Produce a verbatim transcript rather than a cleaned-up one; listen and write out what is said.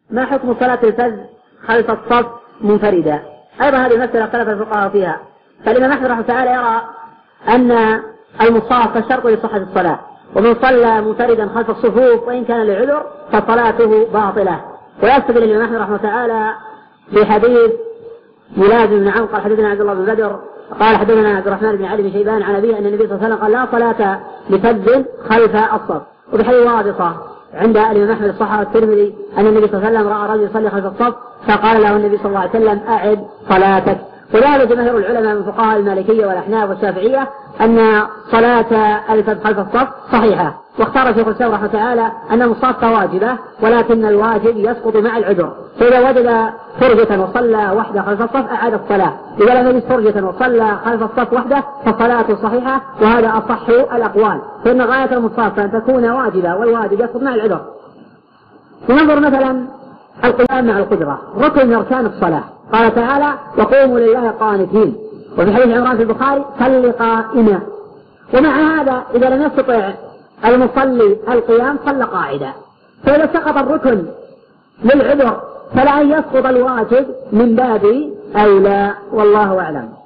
ما حكم صلاة الفجر خلف الصف منفردا؟ أيضا هذه مسألة اختلف الفقهاء فيها، فالإمام أحمد رحمه تعالى يرى أن المصاف شرط لصحة الصلاة، ومن صلى منفردا خلف الصفوف وإن كان لعذر فصلاته باطلة. ويستدل الإمام أحمد رحمه تعالى في حديث ملازم بن عمرو قال حدثنا عبد الله بن بدر قال حدثنا عبد الرحمن بن علي بن شيبان عن أبيه أن النبي صلى الله عليه وسلم قال لا صلاة لفج خلف الصف. وبحديث وابصة عند الإمام أحمد الصحابة الترمذي أن النبي صلى الله عليه وسلم رأى رجل يصلي خلف الصف فقال له النبي صلى الله عليه وسلم أعد صلاتك. وذهب جماهير العلماء من فقهاء المالكية والأحناف والشافعية أن صلاة الفجر خلف الصف صحيحة، واختار شيخ الإسلام رحمه تعالى أن المصافة واجبة ولكن الواجب يسقط مع العذر، فإذا وجد فرجة وصلى وحده خلف الصف أعاد الصلاة، إذا لم يجد فرجة وصلى خلف الصف وحده فصلاته صحيحة، وهذا أصح الأقوال، فإن غاية المصافة أن تكون واجبة والواجب يسقط مع العذر. ننظر مثلا القيام مع القدرة، ركن من أركان الصلاة، قال تعالى وقوموا لله قانتين، وفي حديث عمران في البخاري صل قائما. ومع هذا إذا لم يستطع المصلي القيام صلى قاعدا، فإذا سقط الركن للعذر فلا يسقط الواجب من باب أولى، والله أعلم.